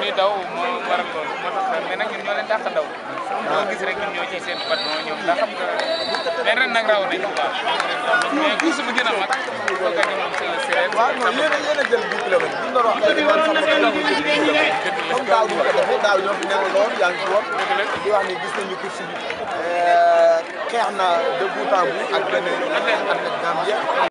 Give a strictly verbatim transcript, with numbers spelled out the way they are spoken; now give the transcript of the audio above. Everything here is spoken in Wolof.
ñuy daw moo waral loolu moo tax mais nag ñun ñoo leen dàq daw ñoo gis rek ñun ñoo ci seen patron ñoom ndax xam nga mais ren nag raw nañ bu baax mais course bi gën a mag boo ko ñëwoon si séeréer waaw non yéen a yéen a jël dix kilomètres bu ñu doon wax léegi man sama kay ñu jël dix kilomètres comme daaw ñu ko defee daaw ñoo fi newoon lool yaa ngi ci woon di wax ni gis nañu course bi xeex na de bout en bout ak benn athlète Gambien